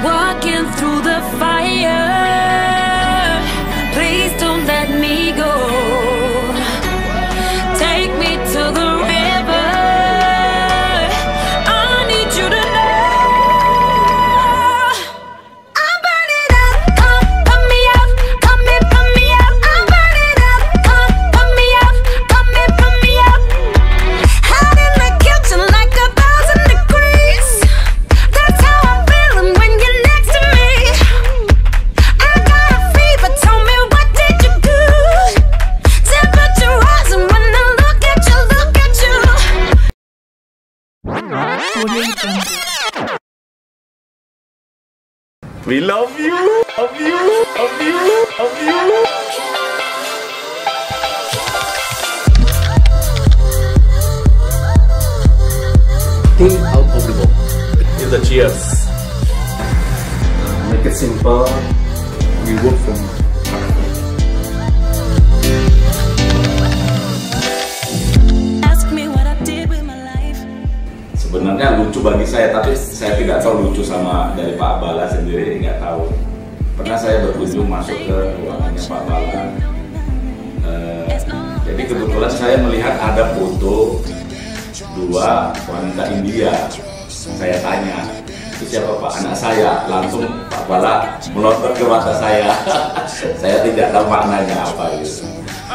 walking through the fire. Please don't let me go. Take me to the river. I need you to know I'm burning up. Come put me up. Come and put me up. I'm burning up. Come put me up. Come and put me up. Out in the kitchen like 1,000 degrees. That's how I'm feeling when you're next to me. I got a fever. Tell me, what did you do? Temperature rising when I look at you, look at you. We love you, love you, love you, love you. Think out of the box. Here's the cheers. Make it simple. We work from Ask me what I did with my life. sebenarnya lucu bagi saya, tapi saya tidak tahu lucu sama dari Pak Bala sendiri, nggak tahu. Pernah saya berkunjung masuk ke ruangannya Pak Bala. Jadi kebetulan saya melihat ada foto dua wanita India. Saya tanya, itu siapa Pak? Anak saya. Langsung Pak Bala melontot ke mata saya. Saya tidak tahu maknanya apa gitu.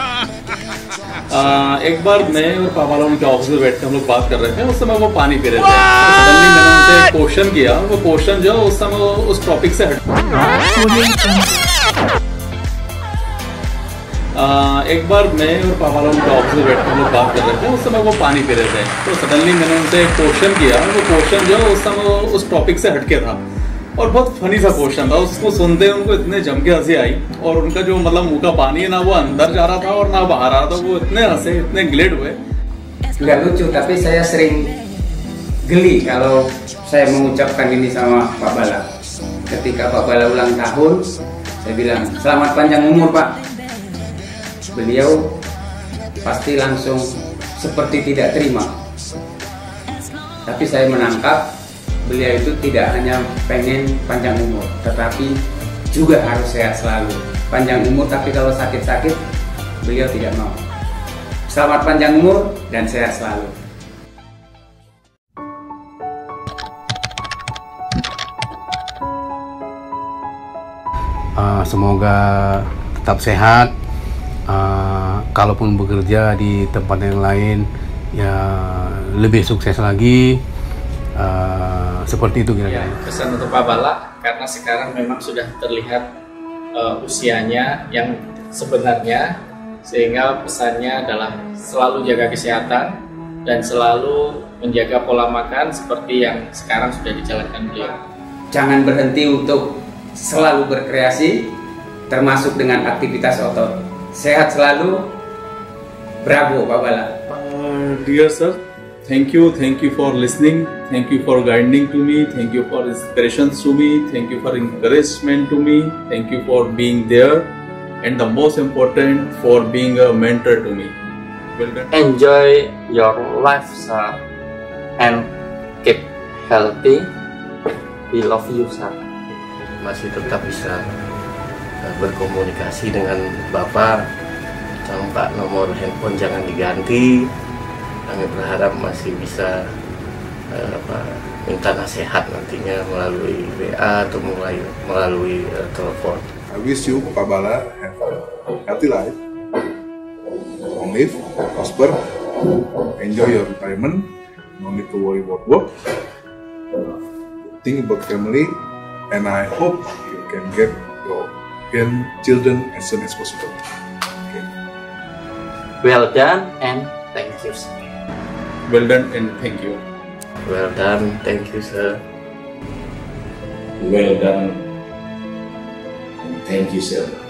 एक बार मैं और पापा लोग उनके ऑफिस में बैठ के हम लोग बात कर रहे थे। उस समय वो पानी पी रहे थे। सडनली मैंने उनसे एक क्वेश्चन किया। वो क्वेश्चन जो उस समय उस टॉपिक से हट एक बार मैं और पापा लोग उनके ऑफिस में बैठ के हम लोग बात कर रहे थे। उस समय वो पानी पी रहे थे। तो सडनली मैंने उनसे एक क्वेश्चन किया। वो क्वेश्चन जो उस समय उस टॉपिक से हटके था और बहुत फनी सा क्वेश्चन था। उसको सुनते उनको इतने जम के हंसी आई और उनका जो मतलब मुंह का पानी है ना वो अंदर जा रहा था और ना बाहर आ रहा था। वो इतने हंसे, इतने ग्लेड हुए। Nggak lucu, tapi saya sering geli kalau saya mengucapkan ini sama Pak Bala. Ketika Pak Bala ulang tahun, saya bilang selamat panjang umur Pak. Beliau pasti langsung seperti tidak terima. Tapi saya menangkap beliau itu tidak hanya pengen panjang umur, tetapi juga harus sehat selalu. Panjang umur tapi kalau sakit-sakit beliau tidak mau. Selamat panjang umur dan sehat selalu. Semoga tetap sehat. Kalaupun bekerja di tempat yang lain, ya lebih sukses lagi. Seperti itu kira-kira. Ya, pesan untuk Pak Bala, karena sekarang memang sudah terlihat usianya yang sebenarnya, sehingga pesannya adalah selalu jaga kesehatan dan selalu menjaga pola makan seperti yang sekarang sudah dijalankan beliau. Jangan berhenti untuk selalu berkreasi, termasuk dengan aktivitas otot. Sehat selalu. Bravo Pak Bala. Dear sir, thank you for listening. Thank you for guiding to me. Thank you for inspirations to me. Thank you for encouragement to me. Thank you for being there. And the most important, for being a mentor to me. Well done. Enjoy your life, sir, and keep healthy. We love you, sir. Masih tetap bisa berkomunikasi dengan Bapak. Jangan Pak, nomor handphone jangan diganti. Kami berharap masih bisa minta nasihat nantinya melalui WA atau melalui telepon. I wish you, Pak Bala, have a healthy life, long live, prosper, enjoy your retirement, no need to worry about work, think about family, and I hope you can get your grandchildren as soon as possible. Okay. Well done and thank you, sir. Well done and thank you. Well done, thank you, sir. Well done. Thank you, sir.